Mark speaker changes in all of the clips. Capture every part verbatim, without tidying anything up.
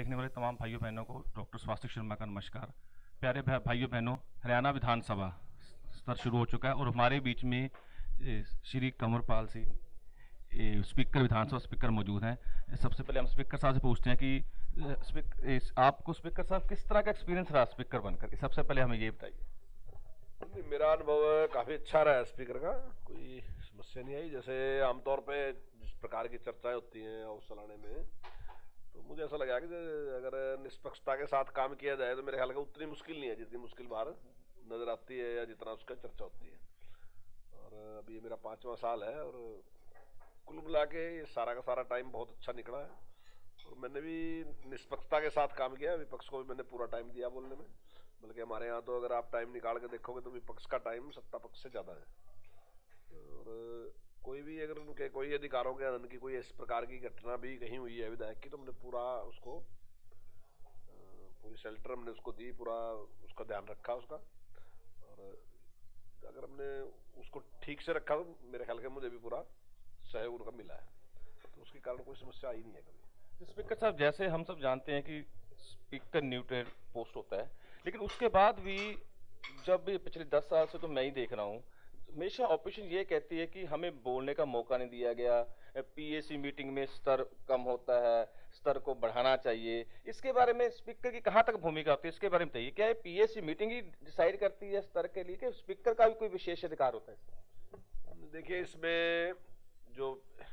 Speaker 1: देखने वाले तमाम भाइयों बहनों को डॉक्टर स्वास्तिक शर्मा का नमस्कार। प्यारे भाइयों बहनों, हरियाणा विधानसभा सत्र शुरू हो चुका है और हमारे बीच में श्री कंवरपाल सिंह स्पीकर विधानसभा स्पीकर मौजूद हैं। सबसे पहले हम स्पीकर साहब से पूछते हैं कि स्पीक, आपको स्पीकर साहब किस तरह का एक्सपीरियंस रहा स्पीकर बनकर, सबसे पहले हमें ये बताइए।
Speaker 2: मेरा अनुभव काफ़ी अच्छा रहा है स्पीकर का, कोई समस्या नहीं आई। जैसे आमतौर पे जिस प्रकार की चर्चाएं होती हैं हाउस चलाने में, तो मुझे ऐसा लगा कि अगर निष्पक्षता के साथ काम किया जाए तो मेरे ख्याल का उतनी मुश्किल नहीं है जितनी मुश्किल बाहर नजर आती है या जितना उसका चर्चा होती है। और अभी ये मेरा पाँचवा साल है और कुल मिला के ये सारा का सारा टाइम बहुत अच्छा निकला है और मैंने भी निष्पक्षता के साथ काम किया। विपक्ष को भी मैंने पूरा टाइम दिया बोलने में, बल्कि हमारे यहाँ तो अगर आप टाइम निकाल के देखोगे तो विपक्ष का टाइम सत्ता पक्ष से ज़्यादा है। और कोई भी अगर उनके कोई अधिकारों के हनन की कोई इस प्रकार की घटना भी कहीं हुई है विधायक की, तो हमने पूरा उसको पूरी शेल्टर हमने उसको दी, पूरा उसका ध्यान रखा उसका। और अगर हमने उसको ठीक से रखा तो मेरे ख्याल के मुझे भी पूरा सहयोग उनका मिला है, तो उसके कारण कोई समस्या आई नहीं है कभी।
Speaker 1: स्पीकर साहब, जैसे हम सब जानते हैं कि स्पीकर न्यूट्रल पोस्ट होता है, लेकिन उसके बाद भी जब भी पिछले दस साल से तो मैं ही देख रहा हूँ, हमेशा ऑपोजिशन ये कहती है कि हमें बोलने का मौका नहीं दिया गया, पीएसी मीटिंग में स्तर कम होता है, स्तर को बढ़ाना चाहिए। इसके बारे में स्पीकर की कहाँ तक भूमिका होती है, इसके बारे में बताइए। क्या ये पीएसी मीटिंग ही डिसाइड करती है स्तर के लिए कि स्पीकर का भी कोई विशेष अधिकार होता है?
Speaker 2: देखिए, इसमें जो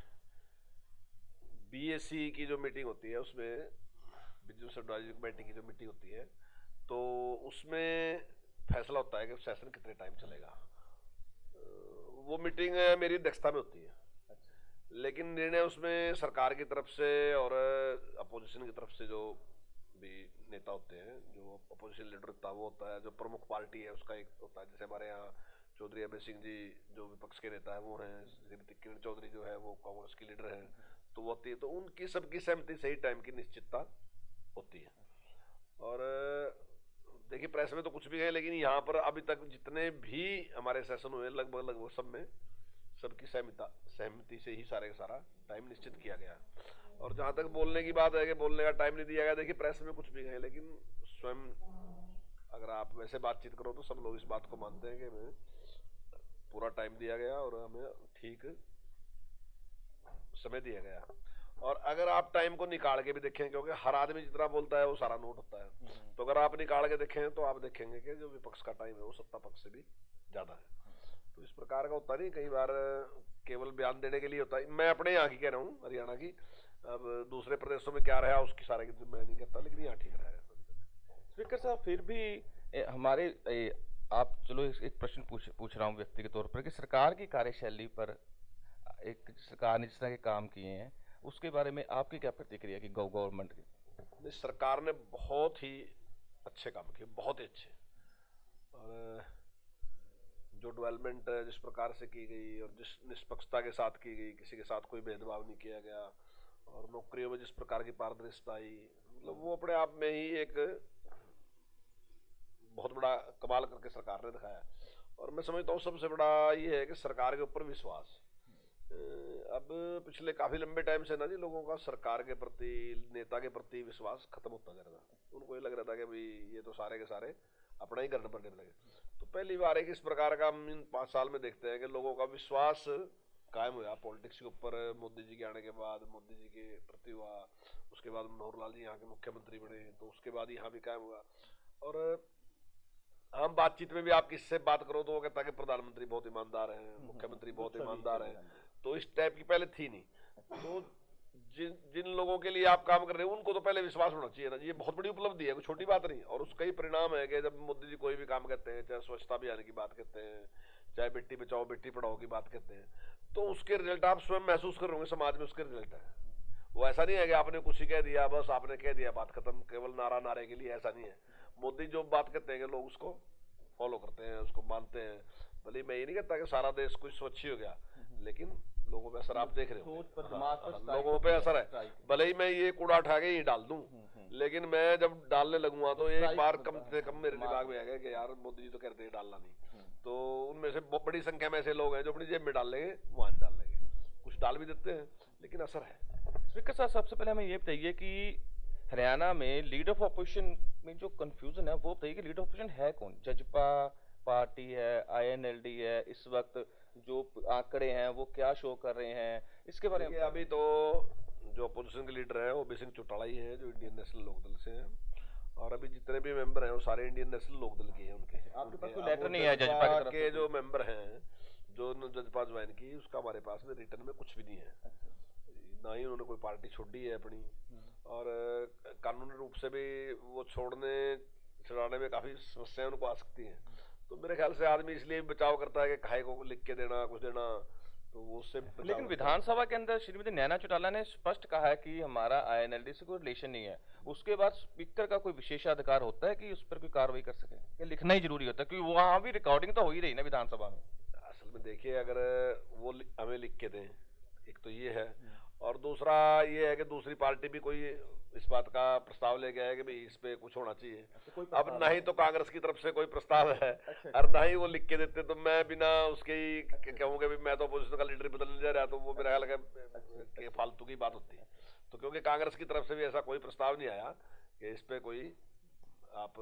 Speaker 2: बीएससी की जो मीटिंग होती है, उसमें बिजनेस एडवाइजरी कमेटी की जो मीटिंग होती है, तो उसमें फैसला होता है कि सेशन कितने टाइम चलेगा। वो मीटिंग मेरी अध्यक्षता में होती है, लेकिन निर्णय उसमें सरकार की तरफ से और अपोजिशन की तरफ से जो भी नेता होते हैं, जो अपोजिशन लीडर होता है वो होता है, जो प्रमुख पार्टी है उसका एक होता है। जैसे हमारे यहाँ चौधरी अभय सिंह जी जो विपक्ष के नेता है वो हैं, श्रीमती किरण चौधरी जो है वो कांग्रेस की लीडर हैं, तो वो होती है। तो उनकी सबकी सहमति से ही टाइम की निश्चितता होती है। और देखिए, प्रेस में तो कुछ भी है, लेकिन यहाँ पर अभी तक जितने भी हमारे सेशन हुए लगभग लगभग सब में सबकी सहमति सहमति से ही सारे का सारा टाइम निश्चित किया गया। और जहाँ तक बोलने की बात है कि बोलने का टाइम नहीं दिया गया, देखिए प्रेस में कुछ भी है, लेकिन स्वयं अगर आप वैसे बातचीत करो तो सब लोग इस बात को मानते हैं कि हमें पूरा टाइम दिया गया और हमें ठीक समय दिया गया। और अगर आप टाइम को निकाल के भी देखें, क्योंकि हर आदमी जितना बोलता है वो सारा नोट होता है, तो अगर आप निकाल के देखें तो आप देखेंगे कि जो विपक्ष का टाइम है वो सत्ता पक्ष से भी ज्यादा है। तो इस प्रकार का होता नहीं, कई बार केवल बयान देने के लिए होता है। मैं अपने यहाँ की कह रहा हूँ, हरियाणा की। अब दूसरे प्रदेशों में क्या रहा उसकी सारे की मैं नहीं कहता, लेकिन यहाँ ठीक रहा है।
Speaker 1: स्पीकर साहब, फिर भी ए, हमारे ए, आप चलो एक प्रश्न पूछ पूछ रहा हूँ व्यक्तिगत तौर पर कि सरकार की कार्यशैली पर, एक सरकार ने जिस तरह के काम किए हैं उसके बारे में आपकी क्या प्रतिक्रिया की गवर्नमेंट की?
Speaker 2: सरकार ने बहुत ही अच्छे काम किए, बहुत ही अच्छे। और जो डेवलपमेंट जिस प्रकार से की गई और जिस निष्पक्षता के साथ की गई, किसी के साथ कोई भेदभाव नहीं किया गया, और नौकरियों में जिस प्रकार की पारदर्शिता आई, मतलब वो अपने आप में ही एक बहुत बड़ा कमाल करके सरकार ने दिखाया। और मैं समझता हूँ सबसे बड़ा ये है कि सरकार के ऊपर विश्वास। अब पिछले काफी लंबे टाइम से ना जी लोगों का सरकार के प्रति, नेता के प्रति विश्वास खत्म होता जा रहा था। उनको ये लग रहा था कि भाई ये तो सारे के सारे अपना ही करने पर लगे। तो पहली बार एक इस प्रकार का हम इन पाँच साल में देखते हैं कि लोगों का विश्वास कायम हुआ पॉलिटिक्स के ऊपर। मोदी जी के आने के बाद मोदी जी के प्रति हुआ, उसके बाद मनोहर लाल जी यहाँ के मुख्यमंत्री बने, तो उसके बाद यहाँ भी कायम हुआ। और हम बातचीत में भी आप किससे बात करो तो वो कहता है कि प्रधानमंत्री बहुत ईमानदार हैं, मुख्यमंत्री बहुत ईमानदार हैं। तो इस टाइप की पहले थी नहीं। तो जिन जिन लोगों के लिए आप काम कर रहे हैं उनको तो पहले विश्वास होना चाहिए ना, ये बहुत बड़ी उपलब्धि है, कोई छोटी बात नहीं। और उसका ही परिणाम है कि जब मोदी जी कोई भी काम कहते हैं, चाहे स्वच्छता अभियान की बात कहते हैं, चाहे बेटी बचाओ बेटी पढ़ाओ की बात कहते हैं, तो उसके रिजल्ट आप स्वयं महसूस कर रहे होंगे, समाज में उसके रिजल्ट है। वो ऐसा नहीं है कि आपने कुछ ही कह दिया, बस आपने कह दिया बात खत्म, केवल नारा नारे के लिए, ऐसा नहीं है। मोदी जो बात कहते हैं कि लोग उसको फॉलो करते हैं, उसको मानते हैं। भले मैं ये नहीं कहता कि सारा देश कुछ स्वच्छ ही हो गया, लेकिन लोगों पे असर आप देख रहे हो, लोगों पे असर है। भले ही मैं ये कूड़ा उठा के ही डाल दूं, लेकिन मैं जब डालने लगूंगा तो एक बार कम से कम मेरे दिमाग में आएगा कि यार मोदी जी तो कहते हैं डालना नहीं। तो उनमें से बहुत बड़ी संख्या में ऐसे लोग हैं जो अपनी जेब में डाल लेंगे, वहां नहीं डाल लेंगे, कुछ डाल भी देते हैं, लेकिन असर है।
Speaker 1: स्पीकर साहब, सबसे पहले हमें ये बताइए कि हरियाणा में लीडर ऑफ ऑपोजिशन में जो कंफ्यूजन है वो बताइए कि लीडर ऑफ ऑपोजिशन है कौन? जजपा पार्टी है, आईएनएलडी है, इस वक्त जो आंकड़े हैं वो क्या शो कर रहे हैं, इसके बारे में?
Speaker 2: अभी तो जो अपोजिशन के लीडर है वो ओबी सिंह चौटाला ही है, जो इंडियन नेशनल लोकदल से हैं, और अभी जितने भी मेंबर हैं वो सारे इंडियन नेशनल लोकदल के हैं। उनके
Speaker 1: आपके पास
Speaker 2: उनके-
Speaker 1: कोई
Speaker 2: अब
Speaker 1: लेटर
Speaker 2: वो
Speaker 1: नहीं है जजपा की तरफ
Speaker 2: के
Speaker 1: से?
Speaker 2: जो मेंबर हैं, जो जजपा ज्वाइन की, उसका हमारे पास में रिटर्न में कुछ भी नहीं है। ना ही उन्होंने कोई पार्टी छोड़ी है अपनी, और अ, कानूनी रूप से भी वो छोड़ने छुड़ाने में काफी समस्याएं उनको आ सकती हैं। तो मेरे ख्याल से आदमी इसलिए भी बचाव करता है कि काहे को लिख के देना, कुछ देना, तो वो उससे बचाव
Speaker 1: लेकिन
Speaker 2: करता है।
Speaker 1: विधानसभा के अंदर श्रीमती नैना चौटाला ने स्पष्ट कहा है कि हमारा आईएनएलडी से कोई रिलेशन नहीं है। उसके बाद स्पीकर का कोई विशेषाधिकार होता है कि उस पर कोई कार्रवाई कर सके? ये लिखना ही जरूरी होता है क्योंकि वहां भी रिकॉर्डिंग तो हो ही रही ना विधानसभा में।
Speaker 2: असल में देखिए, अगर वो लि- हमें लिख के दें, एक तो ये है, और दूसरा ये है कि दूसरी पार्टी भी कोई इस बात का प्रस्ताव ले गया है कि भाई इस पे कुछ होना चाहिए। अब ना ही तो कांग्रेस की तरफ से कोई प्रस्ताव है, और ना ही वो लिख के देते, तो मैं बिना उसके ही कहूंगा भी मैं तो अपोजिशन का लीडर बदलने जा रहा, तो वो मेरा ख्याल है कि फालतू की बात होती है। तो क्योंकि कांग्रेस की तरफ से भी ऐसा कोई प्रस्ताव नहीं आया कि इस पे कोई आप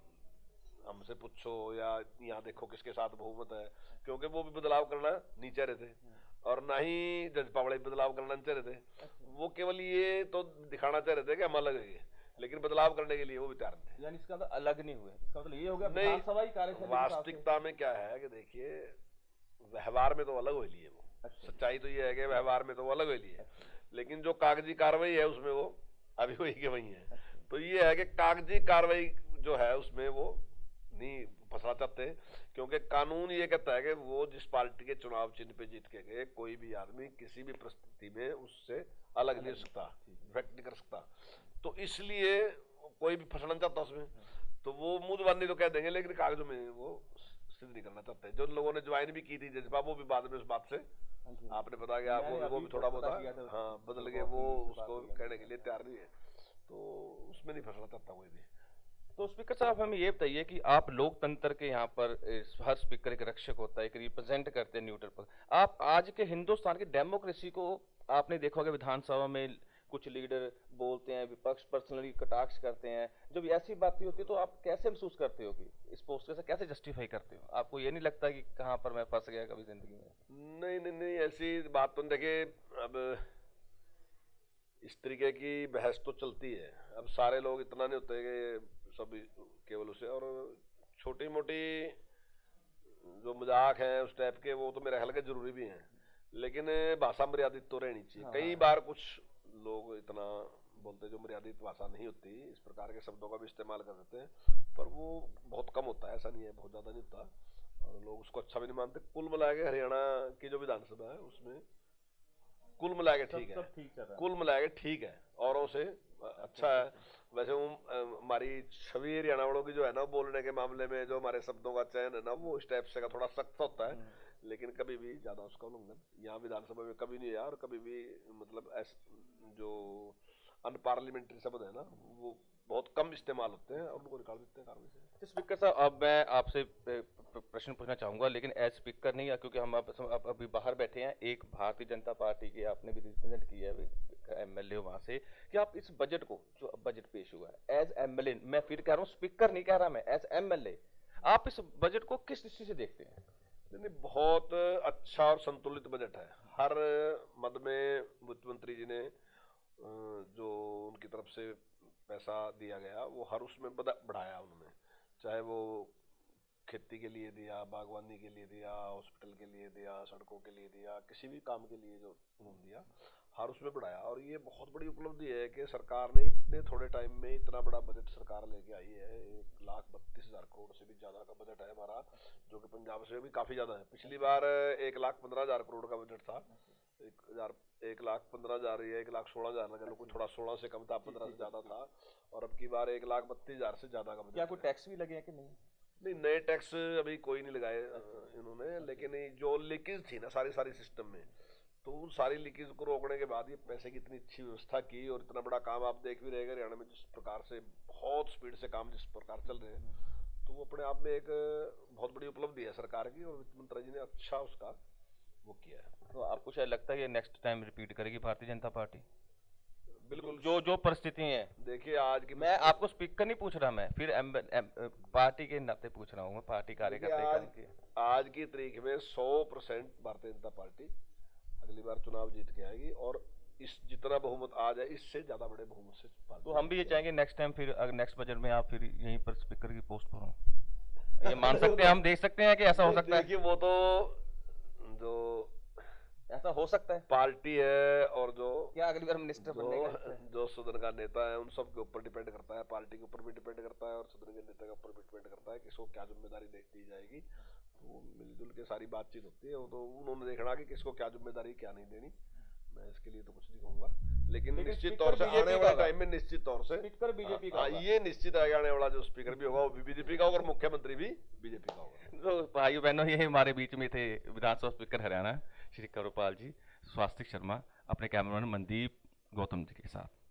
Speaker 2: हमसे पूछो या यहाँ देखो किसके साथ बहुमत है, क्योंकि वो भी बदलाव करना नहीं चाह रहे थे, और ना ही जजपा वाले बदलाव करना नहीं चाह रहे थे। वो केवल ये तो दिखाना चाह रहे थे कि हम अलग है, लेकिन बदलाव करने के लिए वो भी तैयार थे।
Speaker 1: यानी इसका मतलब अलग नहीं हुए, इसका मतलब ये हो गया
Speaker 2: नहीं,
Speaker 1: विधानसभा ही कार्यशैली के हिसाब से-
Speaker 2: वास्तविकता में क्या है कि देखिए, व्यवहार में तो अलग हो लिए वो, सच्चाई तो ये है कि व्यवहार में तो वो अलग हो लिए, लेकिन जो कागजी कार्रवाई है उसमें वो अभी वही के वही है। तो ये है कि कागजी कार्रवाई जो है उसमें वो नहीं फंसना चाहते, क्योंकि कानून ये कहता है कि वो जिस पार्टी के चुनाव चिन्ह पे जीत के गए, कोई भी आदमी किसी भी परिस्थिति में उससे अलग नहीं हो सकता, इफेक्ट नहीं कर सकता। तो इसलिए कोई भी फंसना चाहता उसमें, तो वो मुंहजबानी तो कह देंगे, लेकिन कागजों में वो सिद्ध नहीं करना चाहते। जो लोगों ने ज्वाइन भी की थी जजपा, वो भी बाद में उस बात से आपने पता कि आप वो, वो भी थोड़ा बहुत हाँ बदल गए, वो उसको कहने के लिए तैयार नहीं है, तो उसमें नहीं फंसना चाहता कोई भी।
Speaker 1: तो स्पीकर साहब हमें ये बताइए कि आप लोकतंत्र के यहाँ पर इस- हर स्पीकर एक रक्षक होता है, एक रिप्रेजेंट करते हैं न्यूट्रल पर। आप आज के हिंदुस्तान की डेमोक्रेसी को आपने देखा होगा, विधानसभा में कुछ लीडर बोलते हैं, विपक्ष पर्सनली कटाक्ष करते हैं, जब ऐसी बातें होती है तो आप कैसे महसूस करते हो कि इस पोस्ट से कैसे जस्टिफाई करते हो? आपको ये नहीं लगता कि कहाँ पर मैं फंस गया कभी जिंदगी में?
Speaker 2: नहीं नहीं नहीं, ऐसी बात तो देखिए, अब इस तरीके की बहस तो चलती है। अब सारे लोग इतना नहीं होते कि सब केवल उसे, और छोटी मोटी जो मजाक है उस टाइप के, वो तो मेरे ख्याल के जरूरी भी हैं, लेकिन भाषा मर्यादित तो रहनी चाहिए। कई बार कुछ लोग इतना बोलते हैं जो मर्यादित भाषा नहीं होती, इस प्रकार के शब्दों का भी इस्तेमाल कर देते हैं, पर वो बहुत कम होता है, ऐसा नहीं है, बहुत ज्यादा नहीं होता, और लोग उसको अच्छा भी नहीं मानते। कुल मिला के हरियाणा की जो विधानसभा है उसमें कुल मिला के ठीक है, कुल मिला के ठीक है, औरों से अच्छा है। वैसे वो हमारी छवि हरियाणा वालों की जो है ना, बोलने के मामले में जो हमारे शब्दों का चयन है ना, वो इस टाइप से का थोड़ा सख्त होता है, लेकिन कभी भी ज्यादा उसका उल्लंघन यहाँ विधानसभा में कभी नहीं है, और कभी भी मतलब ऐसे जो अनपार्लियामेंट्री शब्द है ना, वो बहुत कम इस्तेमाल होते हैं, और उनको निकाल देते हैं कार्रवाई से।
Speaker 1: स्पीकर साहब, अब मैं आपसे प्रश्न पूछना चाहूंगा, लेकिन एज स्पीकर नहीं, क्योंकि हम अब, अब अभी बाहर बैठे हैं। एक भारतीय जनता पार्टी के आपने भी रिप्रेजेंट किया है, एमएलए वहां से, कि आप इस बजट को, जो बजट पेश हुआ है, एज एमएलए, मैं फिर कह रहा हूँ, स्पीकर नहीं कह रहा मैं, एज एमएलए, आप इस बजट को किस दृष्टि से देखते हैं?
Speaker 2: नहीं, बहुत अच्छा और संतुलित बजट है। हर मद में मुख्यमंत्री जी ने जो उनकी तरफ से पैसा दिया गया, वो हर उसमें बढ़ाया उन्होंने, चाहे वो खेती के लिए दिया, बागवानी के लिए दिया, हॉस्पिटल के लिए दिया, सड़कों के लिए दिया, किसी भी काम के लिए जो उन्होंने दिया, हर उसमें बढ़ाया। और ये बहुत बड़ी उपलब्धि है कि सरकार ने इतने थोड़े टाइम में इतना बड़ा बजट सरकार लेके आई है। एक लाख बत्तीस हजार करोड़ से भी ज्यादा का बजट है हमारा, जो कि पंजाब से भी काफी ज्यादा है। पिछली बार एक लाख पंद्रह हजार करोड़ का बजट था, एक हजार एक लाख पंद्रह हजार या एक लाख सोलह हजार लगा लो, कुछ थोड़ा सोलह से कम था, पंद्रह से ज्यादा था, और अब की बार एक लाख बत्तीस हजार से ज्यादा का बजट।
Speaker 1: क्या कोई टैक्स भी लगे हैं कि नहीं?
Speaker 2: नहीं, नए टैक्स अभी कोई नहीं लगाए इन्होंने, लेकिन जो लीकेज थी ना सारी सारी सिस्टम में, तो उन सारी लीकेज को रोकने के बाद ये पैसे की इतनी अच्छी व्यवस्था की, और इतना बड़ा काम आप देख भी रहेगा हरियाणा में, जिस प्रकार से बहुत स्पीड से काम जिस प्रकार चल रहे हैं, तो वो अपने आप में एक बहुत बड़ी उपलब्धि है सरकार की, और वित्त मंत्री जी ने अच्छा उसका वो किया है।
Speaker 1: तो आपको शायद लगता है कि नेक्स्ट टाइम रिपीट करेगी भारतीय जनता पार्टी?
Speaker 2: बिल्कुल।
Speaker 1: जो जो परिस्थिति है,
Speaker 2: देखिए आज की
Speaker 1: मैं आपको स्पीकर नहीं पूछ रहा, मैं फिर एम, एम, पार्टी के नाते पूछ रहा हूँ, मैं पार्टी कार्यकर्ता
Speaker 2: आज,
Speaker 1: काम की
Speaker 2: आज की तारीख में सौ परसेंट भारतीय जनता पार्टी अगली बार चुनाव जीत के आएगी और इस जितना बहुमत आ जाए इससे ज्यादा बड़े बहुमत से।
Speaker 1: तो हम भी ये चाहेंगे नेक्स्ट टाइम फिर नेक्स्ट बजट में आप फिर यहीं पर स्पीकर की पोस्ट पर हो, ये मान सकते हैं, हम देख सकते हैं कि ऐसा हो सकता है।
Speaker 2: देखिए वो तो जो
Speaker 1: ऐसा हो सकता है,
Speaker 2: पार्टी है और जो
Speaker 1: क्या अगली बार मिनिस्टर बनने का
Speaker 2: जो, जो सदन का नेता है उन सब के ऊपर डिपेंड करता है, पार्टी के ऊपर भी डिपेंड करता है और सदन के नेता के ऊपर भी डिपेंड करता है कि किसको क्या जिम्मेदारी दे दी जाएगी। तो मिलजुल के सारी बातचीत होती है, वो तो उन्होंने देखना कि किसको क्या जिम्मेदारी क्या नहीं देनी। मैं इसके लिए तो कुछ नहीं कहूंगा, लेकिन निश्चित तौर से आने वाले टाइम में निश्चित तौर से
Speaker 1: स्पीकर बीजेपी का होगा।
Speaker 2: ये निश्चित है आने वाला जो स्पीकर भी होगा वो भी बीजेपी का होगा और मुख्यमंत्री भी बीजेपी का होगा।
Speaker 1: तो भाइयों बहनों, ये हमारे बीच में थे विधानसभा स्पीकर हरियाणा श्री कंवरपाल जी, स्वास्तिक शर्मा, अपने कैमरामैन मनदीप गौतम जी के साथ।